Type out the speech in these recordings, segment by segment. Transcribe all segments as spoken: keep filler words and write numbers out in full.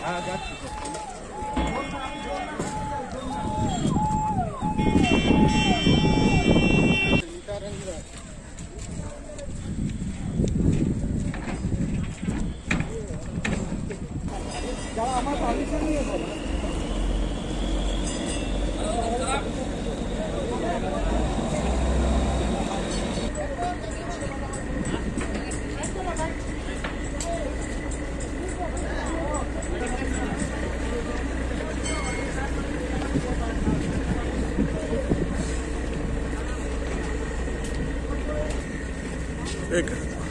एक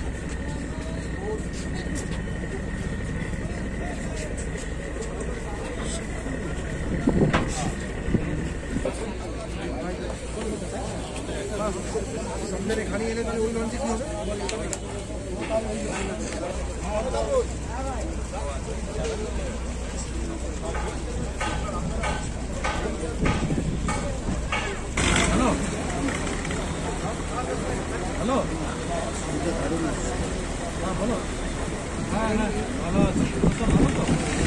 समझे खानी है तो वही नॉनवेज नहीं हेलो हेलो हाँ बोलो हाँ हाँ हेलो तो बोलो तो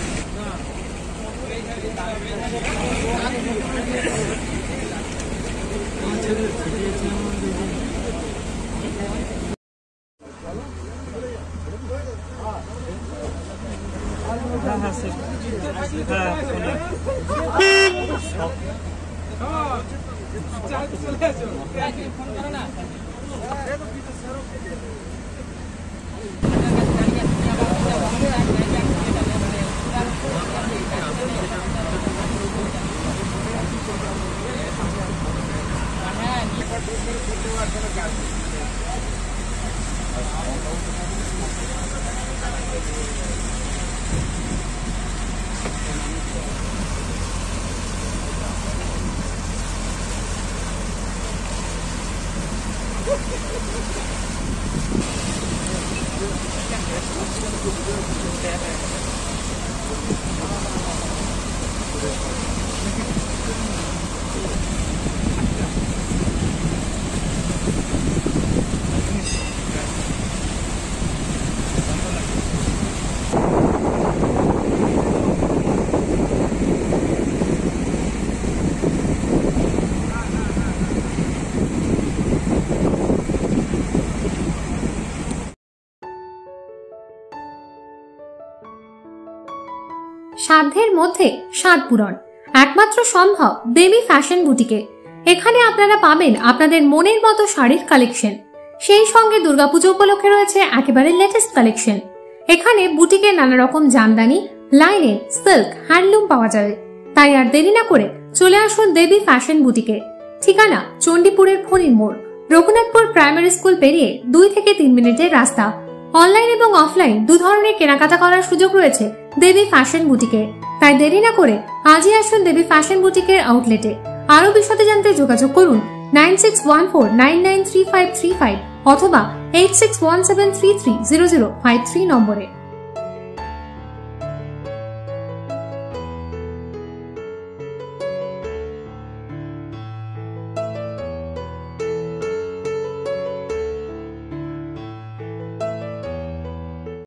हाँ हाँ सर हाँ সাধ্যের মধ্যে স্বাদ পূরণ একমাত্র সম্ভব দেবী ফ্যাশন বুটিকে। এখানে আপনারা পাবেন আপনাদের মনের মতো শাড়ির কালেকশন, সেই সঙ্গে দুর্গাপুজো উপলক্ষে রয়েছে একেবারে লেটেস্ট কালেকশন। এখানে বুটিকে নানা রকম জামদানি, লাইনের, সিল্ক, হ্যান্ডলুম পাওয়া যাবে। তাই আর দেরি না করে চলে আসুন দেবী ফ্যাশন বুটিকে। ঠিকানা চণ্ডীপুরের ফণির মোড়, রঘুনাথপুর প্রাইমারি স্কুল পেরিয়ে দুই থেকে তিন মিনিটের রাস্তা। অনলাইন এবং অফলাইন দু ধরনের কেনাকাটা করার সুযোগ রয়েছে দেবী ফ্যাশন বুটিকে। তাই দেরি না করে আজই আসুন দেবী ফ্যাশন বুটিকের আউটলেটে। আরো বিশদে জানতে যোগাযোগ করুন nine six one four nine nine three five three five অথবা eight six one seven three three zero zero five three নম্বরে।